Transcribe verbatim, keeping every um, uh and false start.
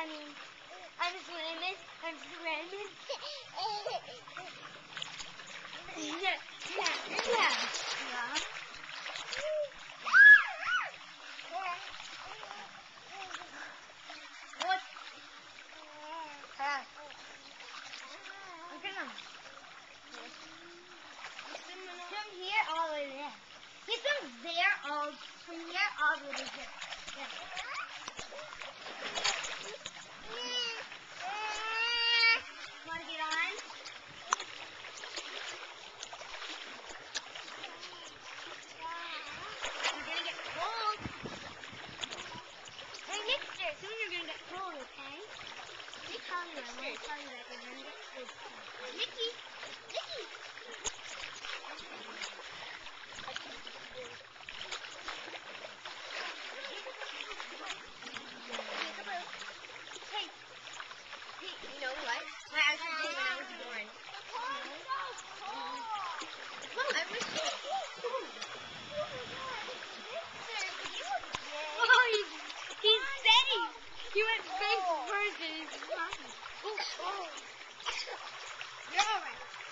mean, I'm swimming. I'm swimming. Yeah, yeah, yeah. Yeah. What? Ah. Okay, Mom. From here all the way there. He's from there all, from here all the way to here. Yeah. Want to get on? You're going to get cold. Hey, Mister, soon you're going to get cold, okay? Let me tell you, I want to tell you that you're going to get cold. Mickey! Mickey! Hey, hey, you know what? I actually did when I was born. Mom, I wish you Oh, he's, he's safe. He went face first and he's fine. Oh, oh. You're all right.